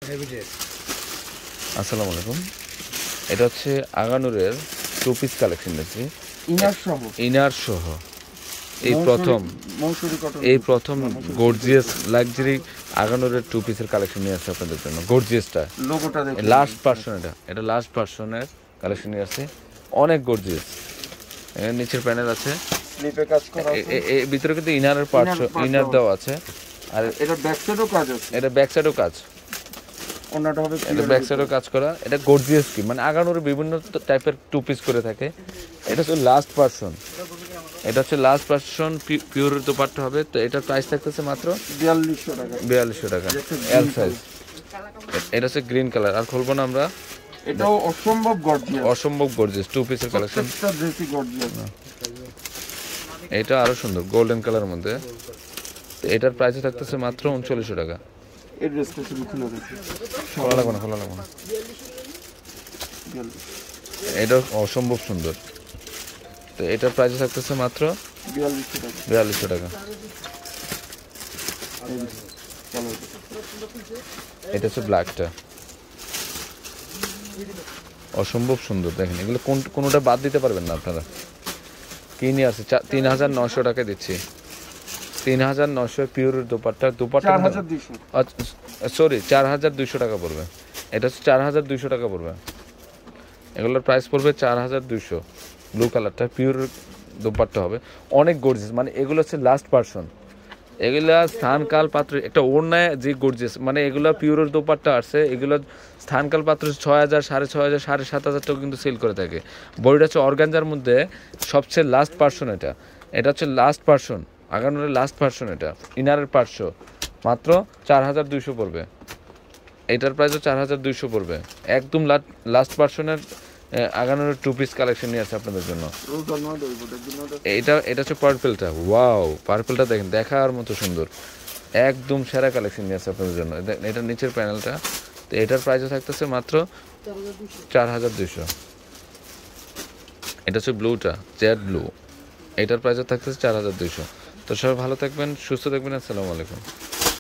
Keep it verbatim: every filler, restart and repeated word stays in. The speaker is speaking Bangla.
আসসালামু আলাইকুম। এটা হচ্ছে আগানুরের টু পিস কালেকশন দেখছি, ইনার সহ ইনার সহ এই প্রথম এই প্রথম গর্জিয়াস লাক্সারি আগানুরের টু পিসের কালেকশন নিয়ে আসছে আপনাদের জন্য। গর্জিয়াসটা লোগোটা দেখুন, লাস্ট ভার্সন, এটা এটা লাস্ট ভার্সনের কালেকশন নিয়ে আসছে, অনেক গর্জিয়াস। এর নিচের প্যানেল আছে, স্লিপে কাজ করা আছে, এই ভিতরে কিন্তু ইনারের পার্ট ইনার দেওয়া আছে, আর এটা ব্যাক সাইডও কাজ আছে, এটা ব্যাক সাইডও কাজ, ওনাটা হবে এটা ব্যাক সাইডও কাজ করা। এটা গর্জিয়াস কি মানে আগানুরে বিভিন্ন টাইপের টু পিস করে থাকে। এটা হচ্ছে লাস্ট ভার্সন, এটা হচ্ছে লাস্ট ভার্সন পিওর দোপাট্টা হবে। তো এটার প্রাইস থাকতেছে মাত্র বিয়াল্লিশশো টাকা, বিয়াল্লিশশো টাকা এল সাইজ। এটা হচ্ছে গ্রিন কালার, আর খুলবো না আমরা। এটাও অসম্ভব গর্জিয়াস, অসম্ভব গর্জিয়াস টু পিসের কালেকশন। প্রত্যেকটা ড্রেসই গর্জিয়াস। এটা আরো সুন্দর গোল্ডেন কালারের মধ্যে। এটার প্রাইস থাকতেছে মাত্র উনচল্লিশশো টাকা। এই ড্রেসটা শুধু খুলে দেখি, খোলা লাগবে না, খোলা লাগবে না। এটা অসম্ভব সুন্দর। তো এটার প্রাইস থাকতেছে মাত্র বিয়াল্লিশশো টাকা, বিয়াল্লিশশো টাকা। এটা হচ্ছে ব্ল্যাকটা, অসম্ভব সুন্দর। দেখেন এগুলো কোন কোনোটা বাদ দিতে পারবেন না আপনারা। কি নিয়ে আসছে তিন হাজার নশো টাকা দিচ্ছি, তিন হাজার নশো পিওর দোপাট্টা। দোপাট্টা সরি চার হাজার দুইশো টাকা পড়বে। এটা হচ্ছে চার হাজার দুইশো টাকা পড়বে। এগুলোর প্রাইস পড়বে চার হাজার দুইশো। ব্লু কালারটা পিওর দোপাট্টা হবে, অনেক গর্জিয়াস। মানে এগুলো হচ্ছে লাস্ট ভার্সন। এগুলা স্থানকাল পাত্র একটা ওড়নায় যে গর্জিয়াস, মানে এগুলো পিওর দোপাট্টা আসছে। এগুলো স্থানকাল পাত্র ছয় হাজার সাড়ে ছয় হাজার সাড়ে সাত হাজার টাকা কিন্তু সেল করে থাকে। বডিটা হচ্ছে অর্গানজার মধ্যে সবচেয়ে লাস্ট ভার্সন। এটা এটা হচ্ছে লাস্ট ভার্সন, আগানোর লাস্ট ভার্সন। এটা ইনারের পাঁচশো, মাত্র চার হাজার দুইশো পড়বে। এটার প্রাইসও চার হাজার দুইশো পড়বে। একদম লাস্ট ভার্সনের আগানোর টু পিস কালেকশন নিয়ে আছে আপনাদের জন্য। এটা এটা হচ্ছে পার্পেলটা, ওয়াও পার্পেলটা দেখেন দেখার মতো সুন্দর, একদম সেরা কালেকশন নিয়ে আছে আপনাদের জন্য। এটা নিচের প্যানেলটা। তো এটার প্রাইসও থাকতেছে মাত্র চার হাজার দুইশো। এটা হচ্ছে ব্লুটা, জেড ব্লু। এটার প্রাইসও থাকতেছে চার হাজার দুইশো। তো সবাই ভালো থাকবেন, সুস্থ থাকবেন। আসসালামু আলাইকুম।